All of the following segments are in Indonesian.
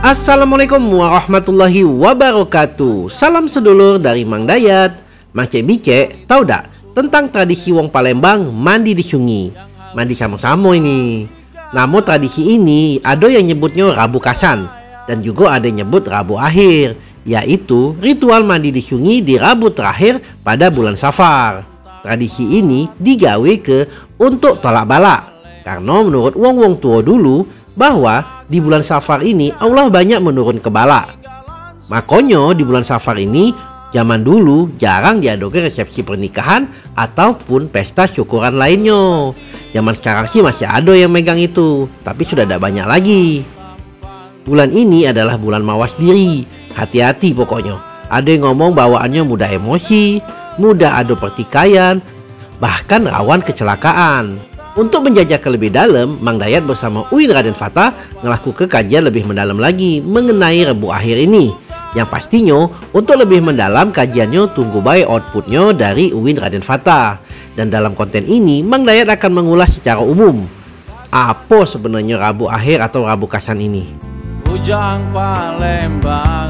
Assalamualaikum warahmatullahi wabarakatuh. Salam sedulur dari Mang Dayat. Mang Cek Bicek, tahu dak tentang tradisi wong Palembang mandi di sungai? Mandi sama-sama ini. Namun tradisi ini ada yang nyebutnya Rabu Kasan dan juga ada yang nyebut Rabu Akhir, yaitu ritual mandi di sungai di Rabu terakhir pada bulan Safar. Tradisi ini digawe untuk tolak bala, karena menurut wong-wong tua dulu bahwa di bulan Safar ini Allah banyak menurun ke bala. Makanya di bulan Safar ini zaman dulu jarang diadakan resepsi pernikahan ataupun pesta syukuran lainnya. Zaman sekarang sih masih ada yang megang itu, tapi sudah tidak banyak lagi. Bulan ini adalah bulan mawas diri. Hati-hati pokoknya. Ada yang ngomong bawaannya mudah emosi, mudah ada pertikaian, bahkan rawan kecelakaan. Untuk menjajah lebih dalam, Mang Dayat bersama Uin Raden Fatah ngelakukan kajian lebih mendalam lagi mengenai Rebu Akhir ini. Yang pastinya untuk lebih mendalam kajiannya tunggu baik outputnya dari Uin Raden Fatah. Dan dalam konten ini Mang Dayat akan mengulas secara umum apa sebenarnya Rabu Akhir atau Rabu Kasan ini. Bujang Palembang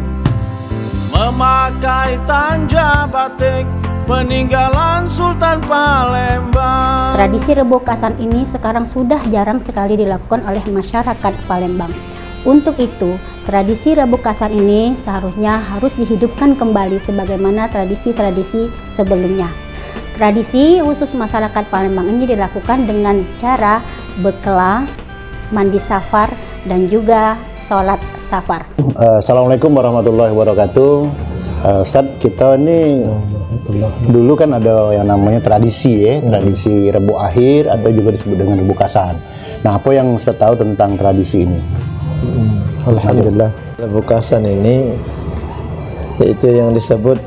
memakai tanja batik peninggalan Sultan Palembang. Tradisi Rebu Kasan ini sekarang sudah jarang sekali dilakukan oleh masyarakat Palembang. Untuk itu, tradisi Rebu Kasan ini seharusnya harus dihidupkan kembali sebagaimana tradisi-tradisi sebelumnya. Tradisi khusus masyarakat Palembang ini dilakukan dengan cara bekla, mandi safar, dan juga sholat safar. Assalamualaikum warahmatullahi wabarakatuh. Ustadz, kita ini dulu kan ada yang namanya tradisi ya, tradisi Rebu Akhir atau juga disebut dengan Rebu Kasan. Nah, apa yang Ustadz tahu tentang tradisi ini? Alhamdulillah, Rebu Kasan ini yaitu yang disebut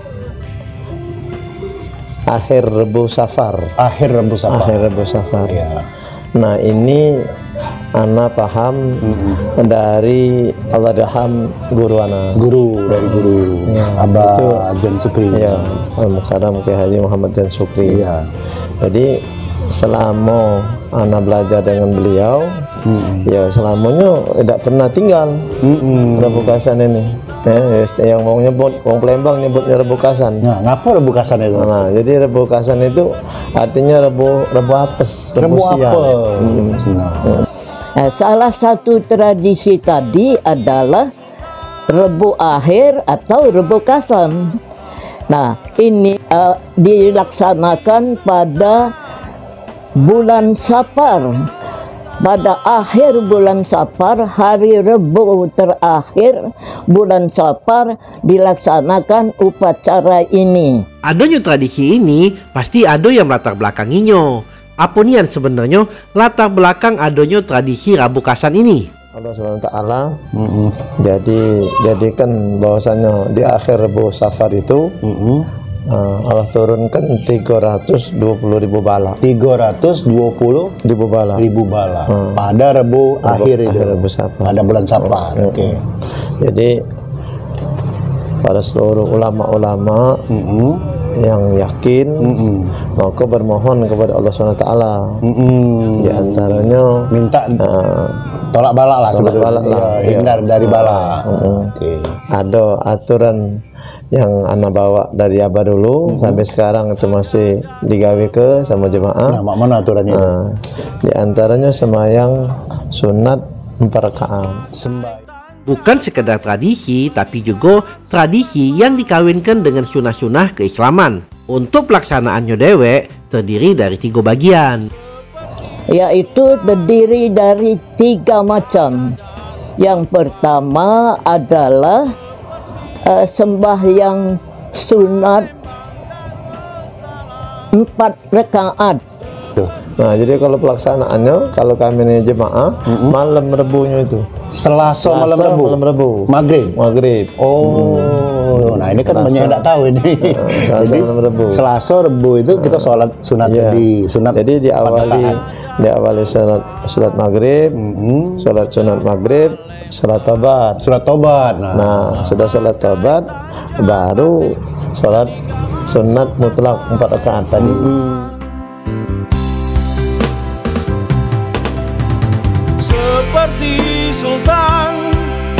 akhir Rebu Safar. Akhir Rebu Safar. Akhir Rebu Safar. Ya. Nah, ini Ana paham dari Allahyarham guru Ana. Guru dari guru Ya, Abah Zain Sukri. Ya, Al-Mukarram Kiai Haji Muhammad Zain Sukri. Ya. Jadi selama Ana belajar dengan beliau, ya selamanya tidak pernah tinggal Rebu Kasan ini. Yang mau nyebut, wong Palembang nyebutnya Rebu Kasan. Nah, ngapa Rebu Kasan itu? Nah, jadi Rebu Kasan itu artinya Rebu apes, Rebu siang. apes. Salah satu tradisi tadi adalah Rebu Akhir atau Rebu Kasan. Nah, ini dilaksanakan pada bulan Safar. Pada akhir bulan Safar, hari Rebu terakhir bulan Safar dilaksanakan upacara ini. Adanya tradisi ini pasti ada yang latar belakanginya. Apa nian sebenarnya latar belakang adanya tradisi Rabu Kasan ini? Allah SWT jadikan bahwasanya di akhir Rebu Safar itu Allah turunkan 320.000 bala. 320.000 bala. Pada Rebu Akhir itu. Rebu Safar. Pada bulan Safar. Oke. Jadi para seluruh ulama-ulama yang yakin maka bermohon kepada Allah SWT. Di antaranya minta tolak bala lah sebetulnya. Hindar dari bala. Oke. Ada aturan yang Ana bawa dari Abah dulu sampai sekarang itu masih digawe ke sama jemaah. Nah, mana aturannya? Di antaranya semayang sunat 4 rakaat. Bukan sekedar tradisi, tapi juga tradisi yang dikawinkan dengan sunah-sunah keislaman. Untuk pelaksanaannya dewek terdiri dari 3 bagian, Yaitu terdiri dari 3 macam. Yang pertama adalah sembahyang sunat 4 rakaat. Nah, jadi kalau pelaksanaannya, kalau kami ini jemaah, malam Rebunya itu. Selasa malam Rebu. Maghrib. Oh, nah ini kan banyak yang tidak tahu ini. Jadi Selasa Rebu itu kita sholat sunat tadi. Jadi diawali sholat maghrib, sholat sunat maghrib, sholat tobat. Nah, sudah sholat tobat, baru sholat sunat mutlak 4 rakaat tadi. Seperti Sultan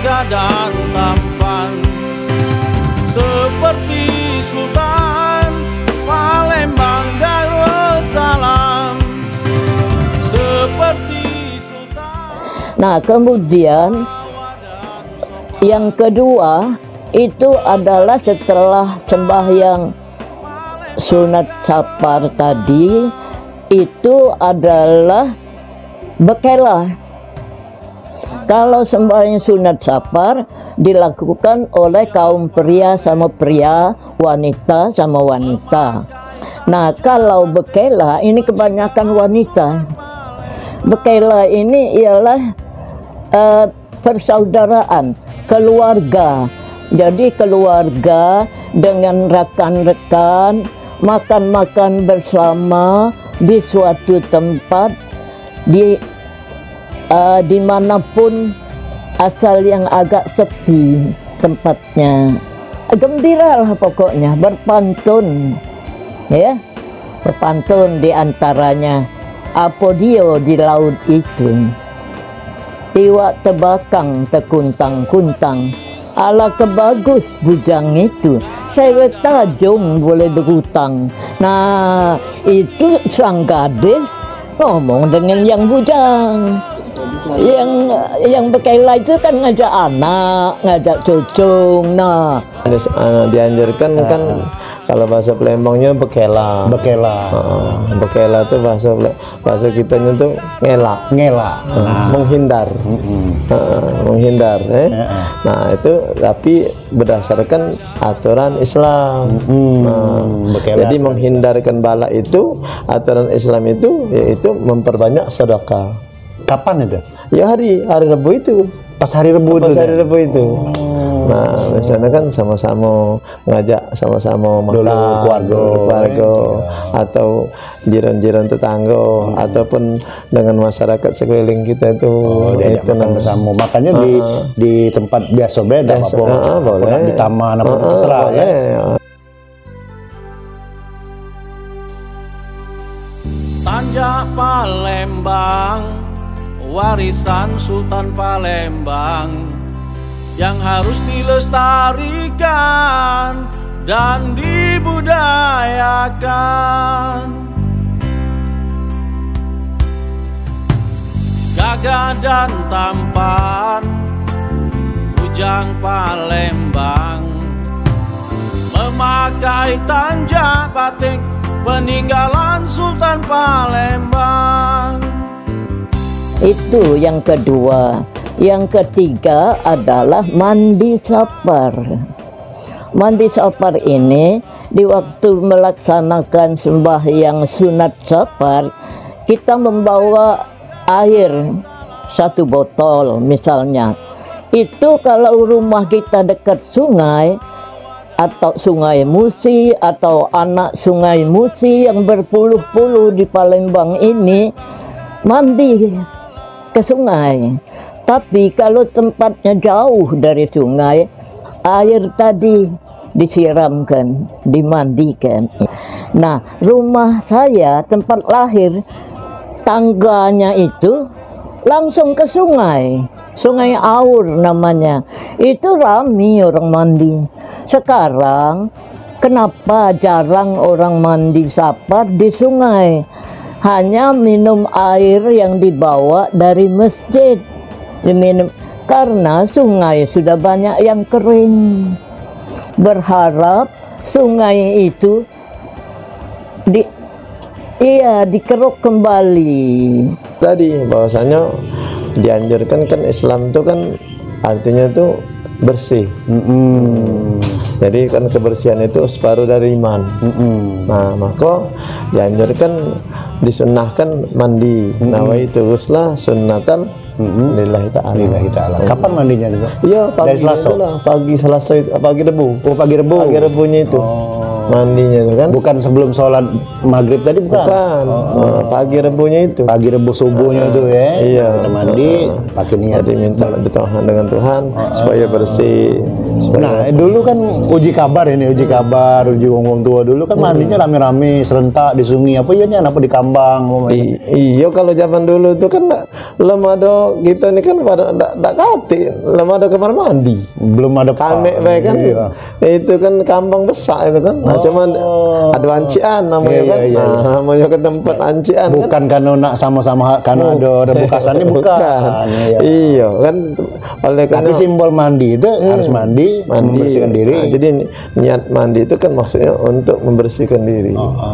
gagah dan tampan seperti Sultan Palembang Darussalam, seperti Sultan. Nah, kemudian yang kedua itu adalah setelah sembahyang sunat sapar tadi, itu adalah bekela. Kalau sembahyang sunat sapar dilakukan oleh kaum pria sama pria, wanita sama wanita. Nah, kalau bekela ini kebanyakan wanita. Bekela ini ialah persaudaraan, keluarga. Jadi keluarga dengan rekan-rekan makan-makan bersama di suatu tempat dimanapun asal yang agak sepi tempatnya. Gembiralah pokoknya, berpantun, ya, berpantun di antaranya. Apa dia di laut itu? Iwak tebakang tekuntang-kuntang, ala kebagus bujang itu, saya tajung boleh berhutang. Nah, itu sang gadis ngomong dengan yang bujang. Yang bekela itu kan ngajak anak, ngajak cucung. Nah, dianjurkan kan kalau bahasa Palembangnya bekela. Bekela. Bekela itu bahasa kitanya tuh ngelak. Menghindar. Menghindar. Nah, itu tapi berdasarkan aturan Islam. Jadi menghindarkan bala itu, aturan Islam itu yaitu memperbanyak sedekah. Kapan itu? Ya hari Rabu itu. Pas hari Rabu itu. Pas hari Rabu itu. Nah, misalnya kan sama-sama ngajak sama-sama makan keluarga atau jiran-jiran tetangga ataupun dengan masyarakat sekeliling kita itu diajak makan bersama. Makanya di tempat biasa beda boleh. Di taman apa terserah ya. Tanjak Palembang, warisan Sultan Palembang yang harus dilestarikan dan dibudayakan. Gagah dan tampan bujang Palembang, memakai tanjak batik peninggalan Sultan Palembang. Itu yang kedua. Yang ketiga adalah mandi sapar. Mandi sapar ini di waktu melaksanakan sembahyang sunat sapar, kita membawa air 1 botol misalnya. Itu kalau rumah kita dekat sungai atau Sungai Musi atau anak Sungai Musi yang berpuluh-puluh di Palembang ini, mandi ke sungai. Tapi kalau tempatnya jauh dari sungai, air tadi disiramkan, dimandikan. Nah, rumah saya, tempat lahir, tangganya itu langsung ke sungai. Sungai Aur namanya. Itu ramai orang mandi. Sekarang, kenapa jarang orang mandi sapar di sungai? Hanya minum air yang dibawa dari masjid. Diminum karena sungai sudah banyak yang kering. Berharap sungai itu dikeruk kembali. Tadi bahwasanya dianjurkan kan Islam itu kan artinya itu bersih. Jadi kan kebersihan itu separuh dari iman. Nah, maka dianjurkan disunnahkan mandi. Nawaitu ghusla sunnatan lillahi ta'ala. Kapan mandinya itu? Iya, pagi Selasa. Pagi Selasa itu, pagi Rebu. Oh, pagi Rebu. Pagi Rebunya itu. mandinya itu kan. Bukan sebelum sholat maghrib tadi, bukan? Bukan. Pagi rebunya itu. Pagi rebu subuhnya itu ya. Iya. Kita mandi, pakai niat. Jadi minta dengan Tuhan supaya bersih. Nah, dulu kan uji kabar uji wong tua dulu kan mandinya rame-rame serentak di sungai apa ya nih, apa di kambang. Iya, kalau zaman dulu itu kan belum ada kita ini kan pada ndak kati, belum ada kamar mandi. Belum ada kami kan. Iya. Itu kan kambang besar itu kan. Nah, cuma ada ancian namanya kan. Nah, namanya ke tempat ancian. Bukan kan nak sama-sama karena ada rebukasannya bukan. Iya kan. Oleh tapi simbol mandi itu harus mandi, membersihkan diri. Nah, jadi niat mandi itu kan maksudnya untuk membersihkan diri.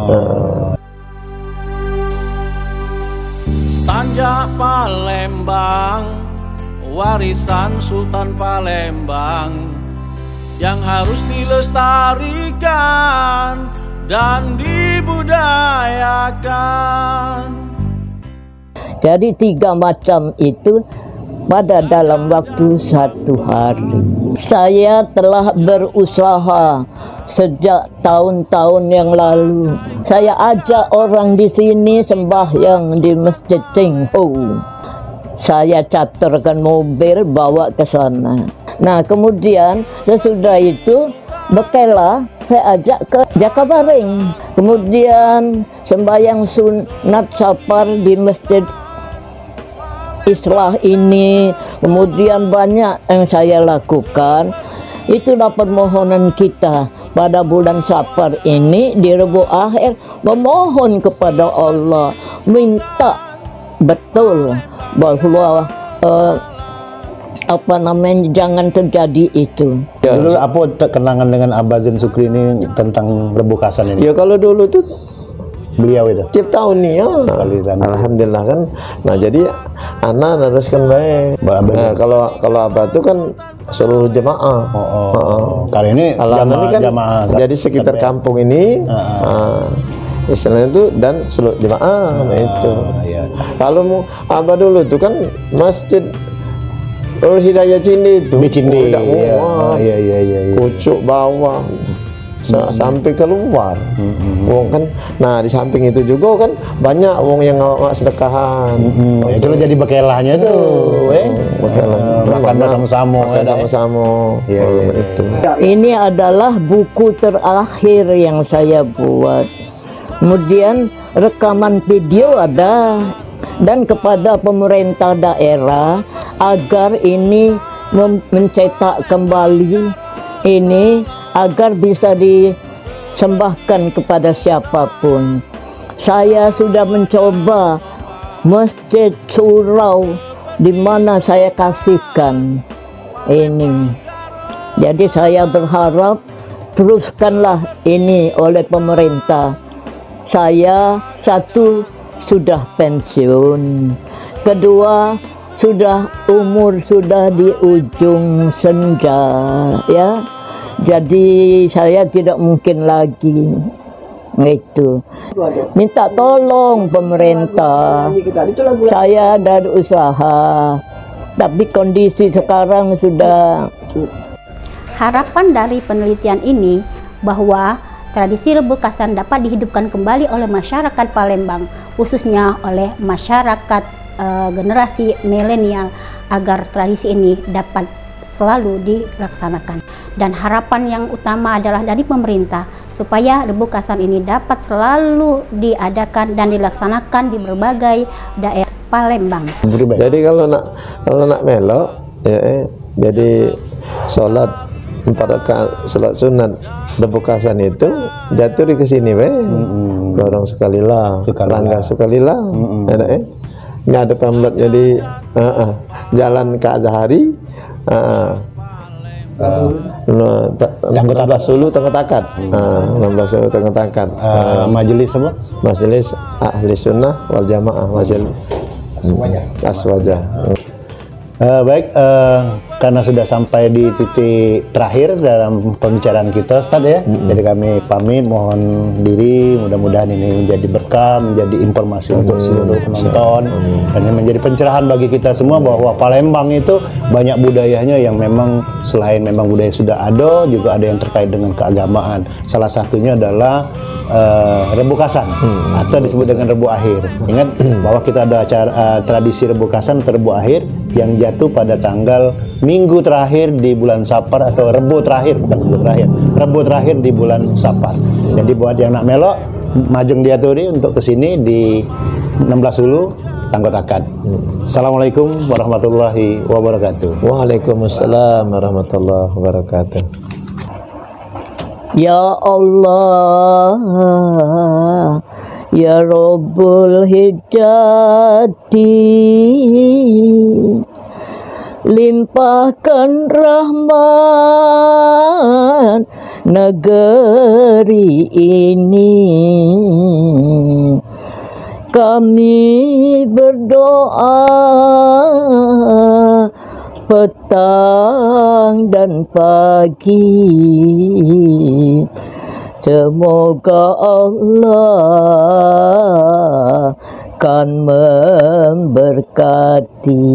Tanjak Palembang, warisan Sultan Palembang yang harus dilestarikan dan dibudayakan. Jadi 3 macam itu pada dalam waktu 1 hari. Saya telah berusaha sejak tahun-tahun yang lalu. Saya ajak orang di sini sembahyang di Masjid Cengho. Saya caturkan mobil bawa ke sana. Nah, kemudian sesudah itu Bekela saya ajak ke Jakabaring. Kemudian sembahyang sunat sapar di Masjid Islah ini, kemudian banyak yang saya lakukan. Itulah permohonan kita pada bulan Safar ini di Rebu Akhir, memohon kepada Allah, minta betul bahwa jangan terjadi itu. Dulu apa kenangan dengan Abah Zain Sukri ini tentang rebukasan ini? Ya kalau dulu tuh beliau itu tiap tahun nih ya. Alhamdulillah kan. Nah, jadi anak teruskan baik. Nah, kalau Abah itu kan seluruh jemaah. Kali ini jamaah. Jadi sekitar kampung ini istilahnya itu dan seluruh jemaah itu. Iya. Kalau Abah dulu itu kan Masjid Hidayah Cindi itu. Cindi. Iya. Kucuk bawah. Sampai keluar. Wong kan, nah di samping itu juga kan banyak wong yang ngawak sedekahan. Itu jadi bekelahnya tuh, makan bersama-sama. Iya, itu. Ini adalah buku terakhir yang saya buat. Kemudian rekaman video ada, dan kepada pemerintah daerah agar ini mencetak kembali ini agar bisa disembahkan kepada siapapun. Saya sudah mencoba Masjid Surau di mana saya kasihkan ini. Jadi saya berharap teruskanlah ini oleh pemerintah. Saya satu sudah pensiun, kedua umur sudah di ujung senja ya. Jadi saya tidak mungkin lagi itu. Minta tolong pemerintah. Saya ada usaha, tapi kondisi sekarang sudah. Harapan dari penelitian ini bahwa tradisi rebukasan dapat dihidupkan kembali oleh masyarakat Palembang, khususnya oleh masyarakat generasi milenial, agar tradisi ini dapat selalu dilaksanakan. Dan harapan yang utama adalah dari pemerintah supaya rebukasan ini dapat selalu diadakan dan dilaksanakan di berbagai daerah Palembang. Jadi kalau nak melo ya, jadi sholat 4 rakaat sholat sunat rebukasan itu jatuh ke sini orang sekali lah, langkah sekali lah. Ini ada pamlet jadi jalan ke Azhari. Yang kota Sulu Tengah Takat, 16 Sulu Tengah Takat. Majelis apa? Majelis Ahli Sunnah wal Jamaah, Majelis Aswaja. Baik, karena sudah sampai di titik terakhir dalam pembicaraan kita, Ustadz ya. Jadi kami pamit, mohon diri, mudah-mudahan ini menjadi berkah, menjadi informasi untuk seluruh penonton, dan ini menjadi pencerahan bagi kita semua bahwa Palembang itu banyak budayanya yang memang selain memang budaya sudah ada, juga ada yang terkait dengan keagamaan. Salah satunya adalah Rebukasan atau disebut dengan Rebu Akhir. Ingat bahwa kita ada acara tradisi Rebukasan atau Rebu Akhir yang jatuh pada tanggal minggu terakhir di bulan Sapar, atau Rebu terakhir, bukan Rebu terakhir, Rebu terakhir di bulan Sapar. Jadi buat yang nak melok, majeng diaturi untuk kesini di 16 Hulu Tanggot Akad. Assalamualaikum warahmatullahi wabarakatuh. Waalaikumsalam warahmatullahi wabarakatuh. Ya Allah, Ya Rabbul Hidayati, limpahkan rahmat negeri ini. Kami berdoa petang dan pagi, semoga Allah kan memberkati.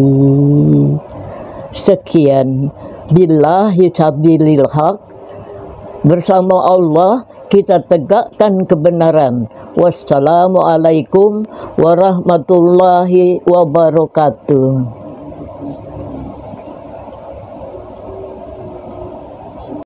Sekian, billahi taufiq, bersama Allah kita tegakkan kebenaran. Wassalamualaikum warahmatullahi wabarakatuh.